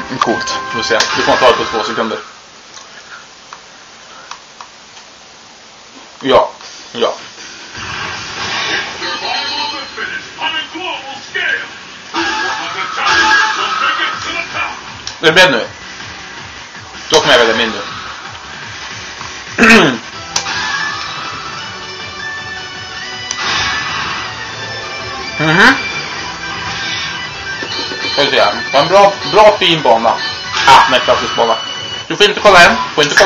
Coolt, får se. Du får ta det på 2 sekunder. Ja. Är du beredd nu? Då kommer jag välja min nu. Ska vi se. Det var en bra fin bana. Nej, klassisk bana. Du får inte kolla än.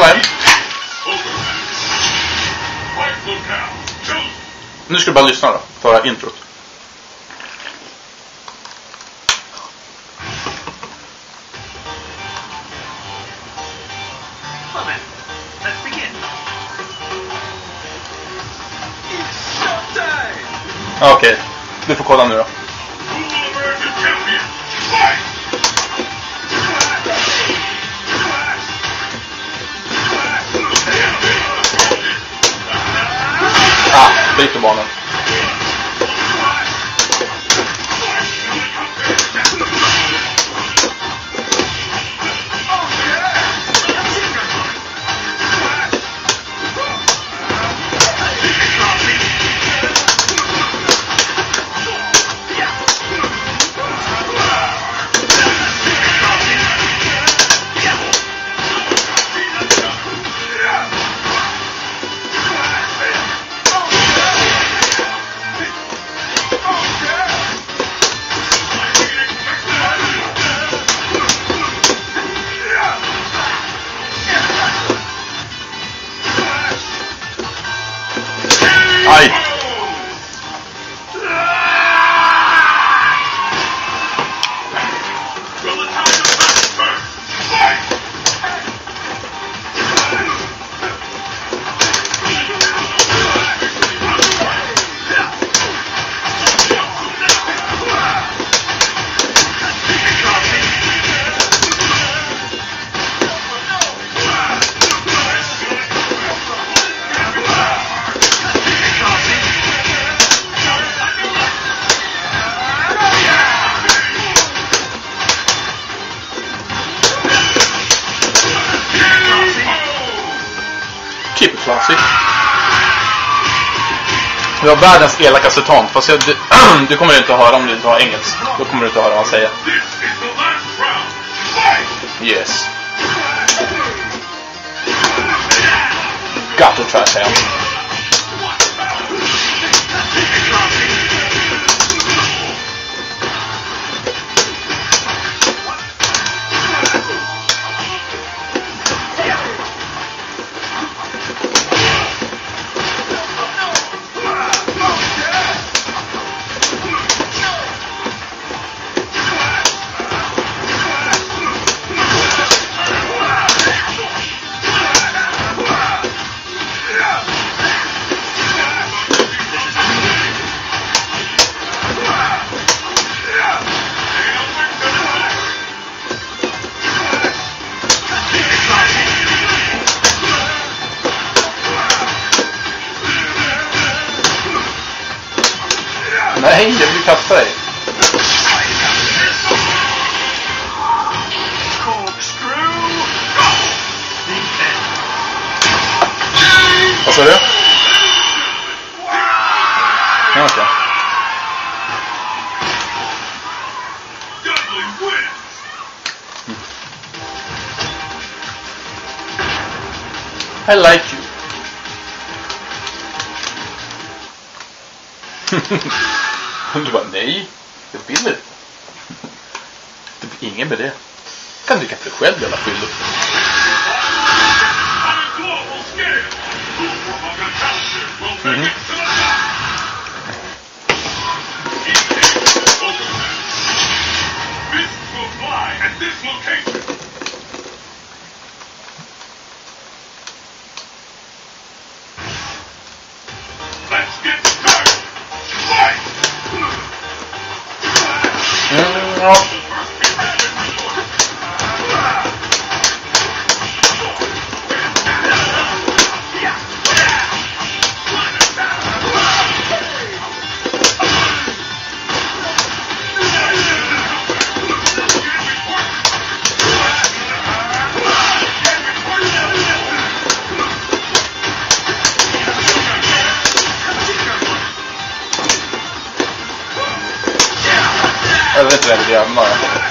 Nu ska du bara lyssna då. För introt. Okej, du får kolla nu då. Byter banan. Aj! Classic. Vi har världens elakaste ton. Fast du kommer inte att höra om du inte har engelsk. Då kommer du inte att höra vad han säger. Yes. Got to try, säger han. Nej, jag vill kasta dig. Vad sa du? Ja, okej. I like you. Du bara, nej, jag vill inte. Det blir ingen med det. Kan du kaffe själv jävla fyllo. var inte det jag glömde.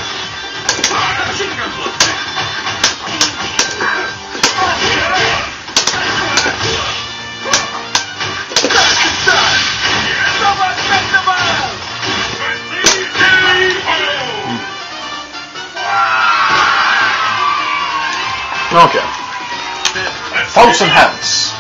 Okej. Thousand Hands.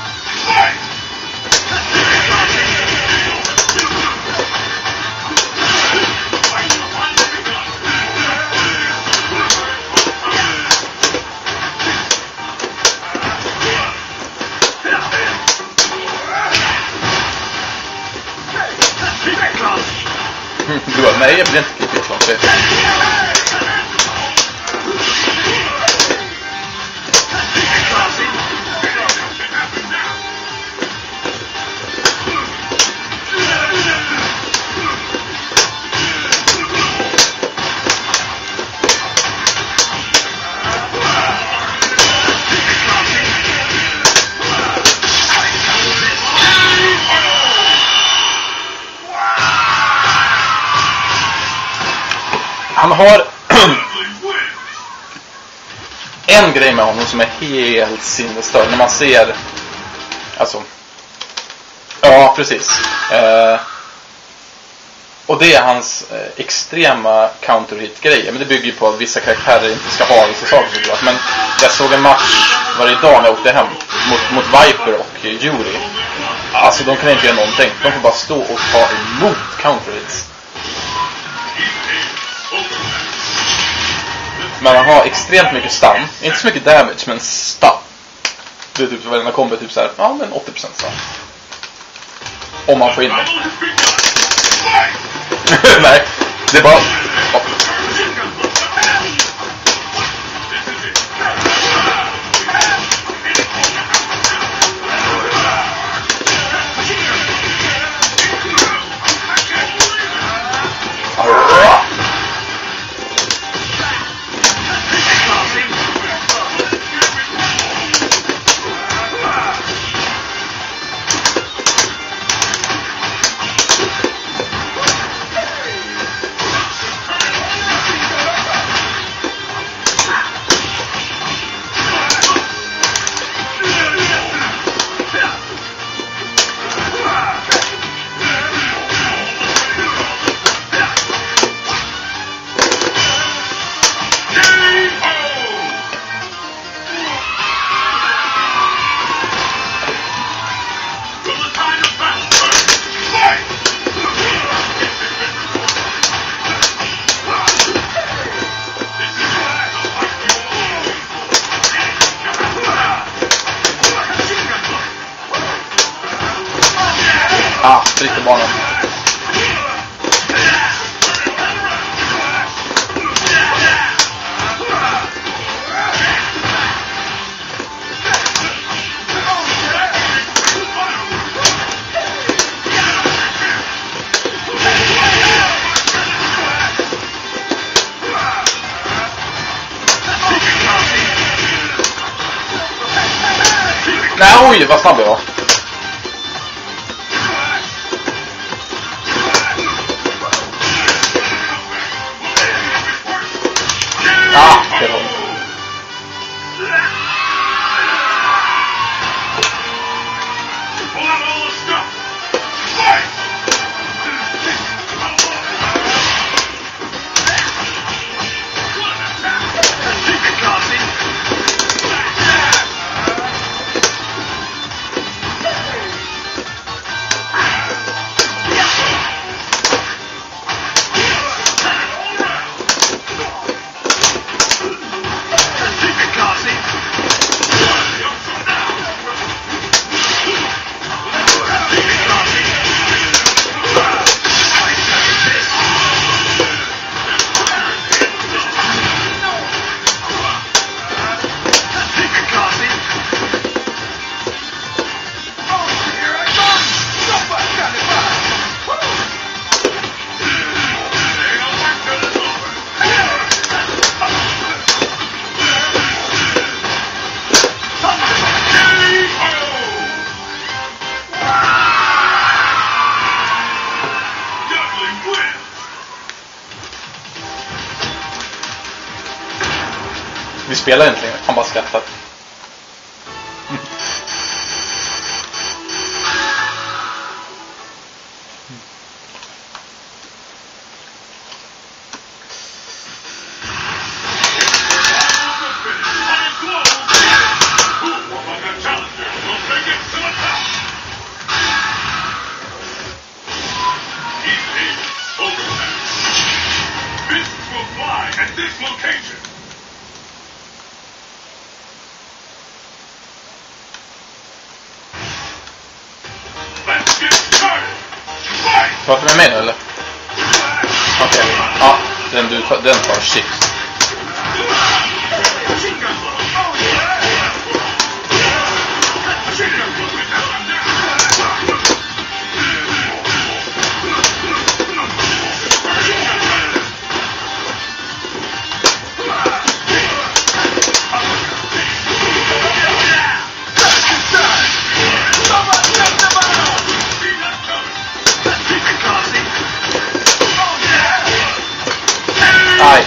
Du bara, nej, jag blir inte klippigt från det. Han har en grej med honom som är helt sinnesstörd. När man ser, alltså, ja precis, och det är hans extrema counter-hit-grejer. Men det bygger ju på att vissa karaktärer inte ska ha vissa saker såklart. Men jag såg en match varje dag när jag åkte hem mot Viper och Yuri. Alltså de kan inte göra någonting. De får bara stå och ta emot counter-hits. Men han har extremt mycket stun. Inte så mycket damage, men stun. Det är typ så varenda combo typ såhär, ja men 80% stun. Om man får in det. Nej, det är bara... Ja. Riktigt banan. Nej, oj, vad snabb jag var. Vi spelar inte längre. Han bara skrattar. Pratar du med mig nu, eller? Okej. Ja, den tar shit. Aj.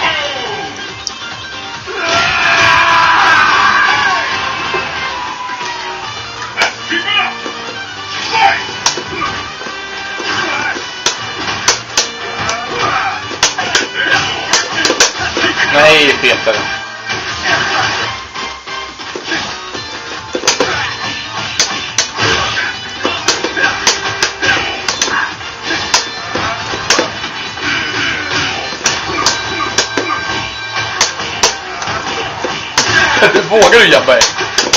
Nej, Peter. Du vågar du jobba i?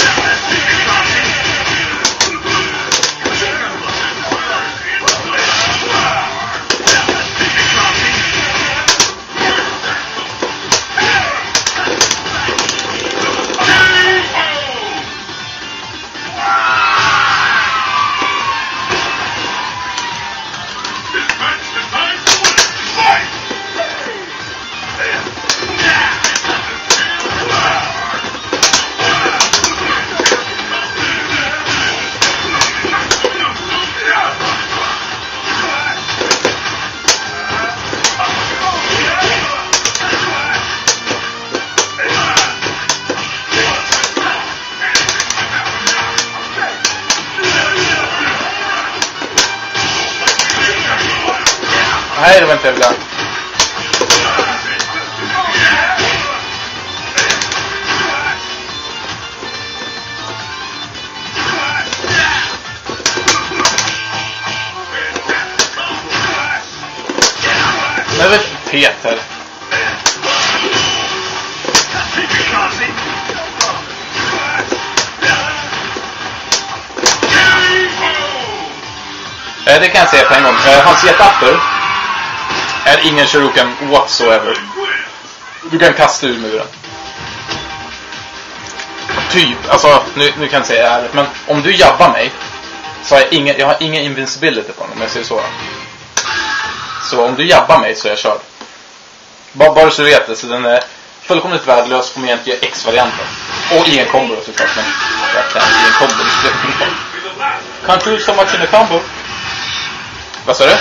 Nej, det var inte jävla. Men vet Peter. Det kan jag säga på en gång. Hans jetapper är ingen Shoryuken whatsoever. Du kan kasta ur muren. Typ, alltså nu kan jag säga ärligt, men om du jabbar mig så har jag har ingen invincibility på den, om jag säger så. Så om du jabbar mig så är jag körd. Bara så du vet det, så den är fullkomligt värdelös om jag inte gör X-varianten. Och ingen combo såklart, men jag kan i en combo. Can't do so much in a combo. Vad sa du?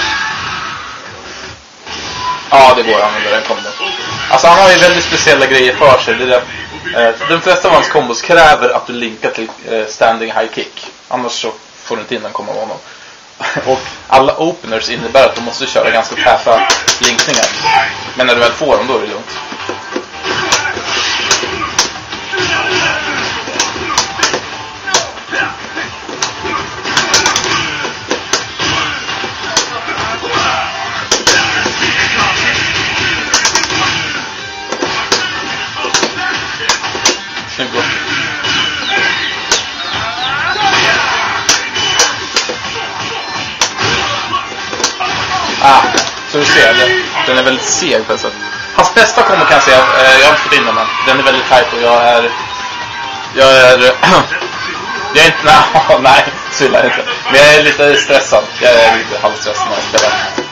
Ja, det går att använda den kombon. Alltså han har ju väldigt speciella grejer för sig. Det där, de flesta av hans kombos kräver att du linkar till standing high kick. Annars så får du inte in den kombo av honom. Och alla openers innebär att du måste köra ganska täta linkningar. Men när du väl får dem, då är det lugnt. Så du ser, den är väldigt seg på ett sätt. Hans bästa kommer kan jag säga, jag har inte fått in den, men den är väldigt tight och jag är inte, nej, sylla inte. Men jag är lite stressad, jag är lite halvstressad när jag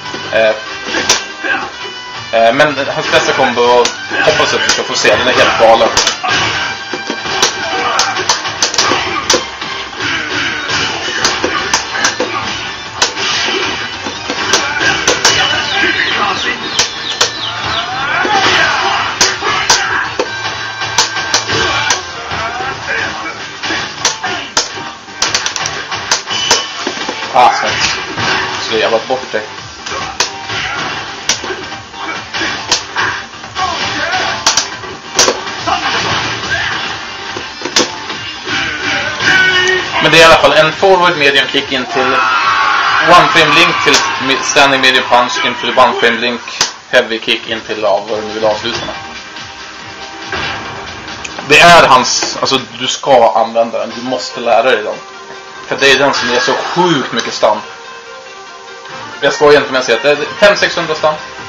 spelar. Men hans bästa kombo, hoppas att vi ska få se, den är helt galen. Snyggt. Så jag var bort dig. Men det är i alla fall en forward medium kick in till one frame link till standing medium punch in till one frame link heavy kick in till vad du nu vill avsluta med. Det är hans, alltså du ska använda den, du måste lära dig den. För det är den som är så sjukt mycket stun. Jag ska egentligen säga att det är 500-600 stun.